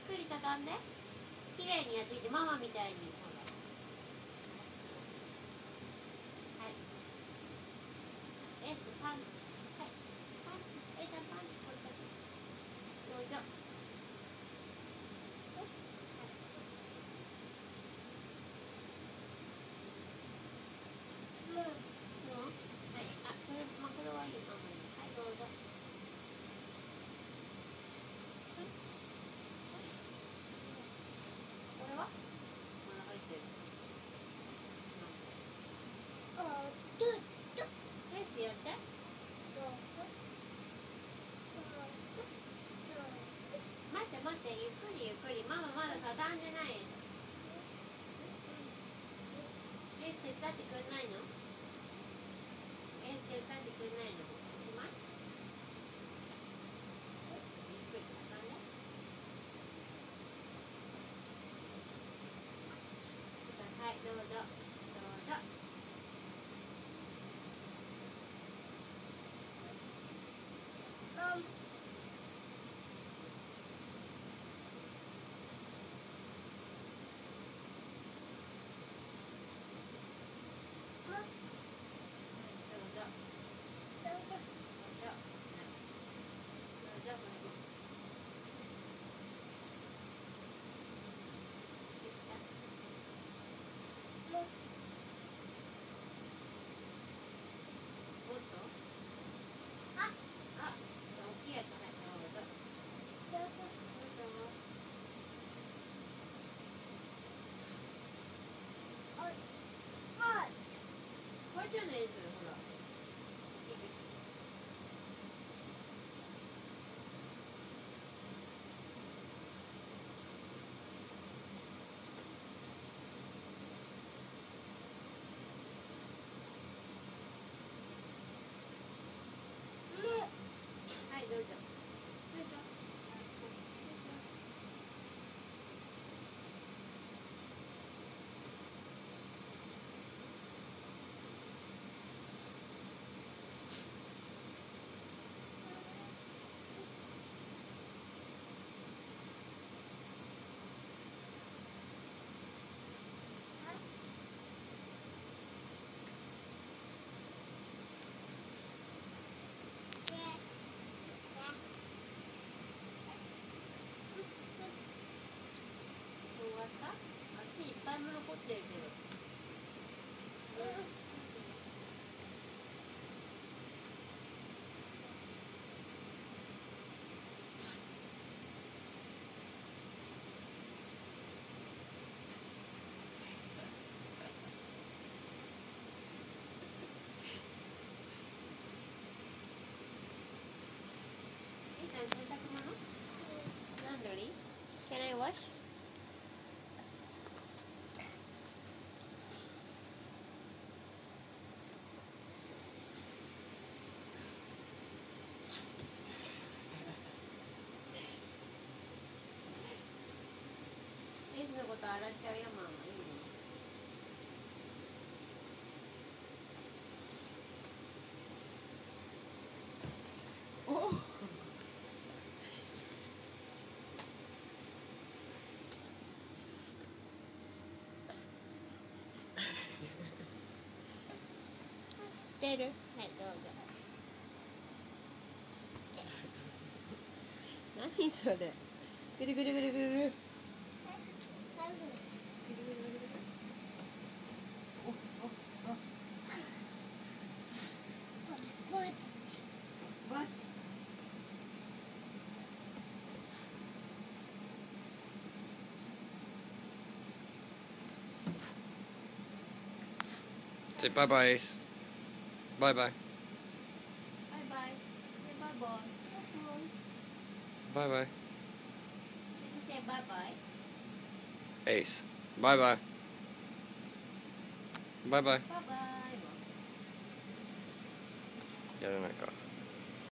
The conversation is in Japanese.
くり畳んで。綺麗にやっといて、ママみたいに。ほら。はい。エースパンチ。はい。パンチ。エイタパンチ。これだけ。どうぞ。はい。あ、それ、まあ、これはいい。ママに。はい、どうぞ。これはまだ入ってる。エースやって。待って待って、ゆっくりゆっくり。ママまだ畳んでない。エース手伝ってくれないの？エース手伝ってくれないの？おしまい？ゆっくり畳んで。はい、どうぞ。どうぞ。これじゃないですよ、ほら。はい、どうぞ。どうぞ。終わった？あっちいっぱいも残ってるけど。洗濯物？ランドリー？ Can I wash? エースのこと洗っちゃうよ、ママ。いいね。お出る？はい、どうぞ。何それ？ぐるぐるぐるぐるぐる。 Say bye bye, Ace. Bye bye. Bye bye. Say bye bye. Bye bye. Can you say bye bye? Ace. Bye bye. Bye bye. Bye bye. やらないか。